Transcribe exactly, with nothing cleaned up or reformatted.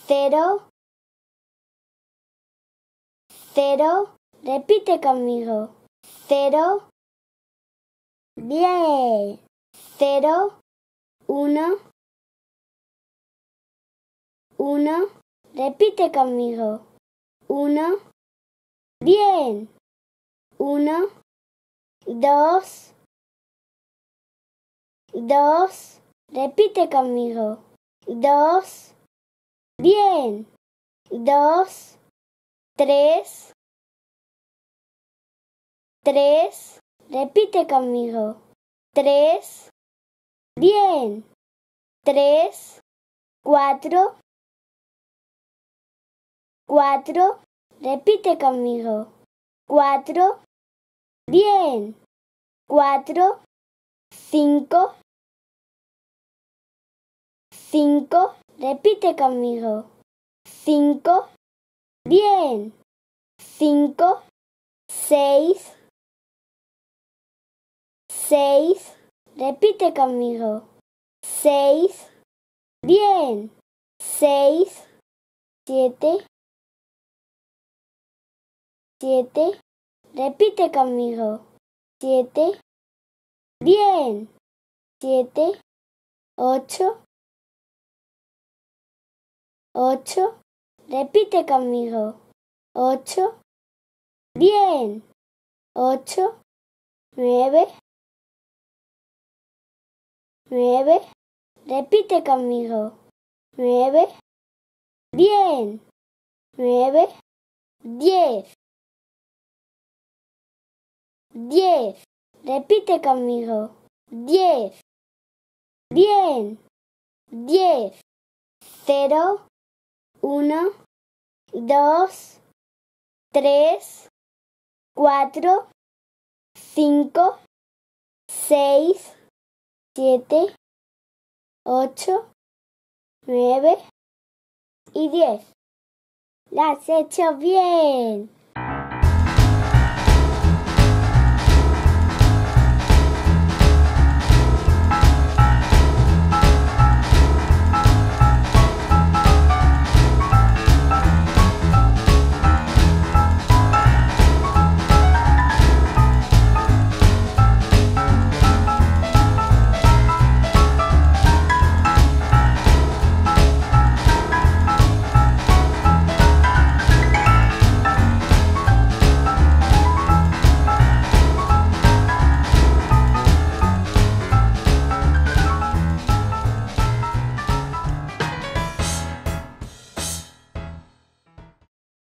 cero, cero, repite conmigo, cero, bien, cero, uno, uno, repite conmigo, uno, bien, uno, dos, dos, repite conmigo, dos, bien, dos, tres, tres, repite conmigo, tres, bien, tres, cuatro, cuatro, repite conmigo, cuatro, bien, cuatro, cinco, cinco, repite conmigo, cinco, bien, cinco, seis, seis, repite conmigo, seis, bien, seis, siete, siete, repite conmigo, siete, bien, siete, ocho, ocho, repite conmigo, ocho, bien, ocho, nueve, nueve, repite conmigo, nueve, bien, nueve, diez, diez, repite conmigo, diez, bien, diez, cero, uno, dos, tres, cuatro, cinco, seis, siete, ocho, nueve y diez. ¡Lo has hecho bien!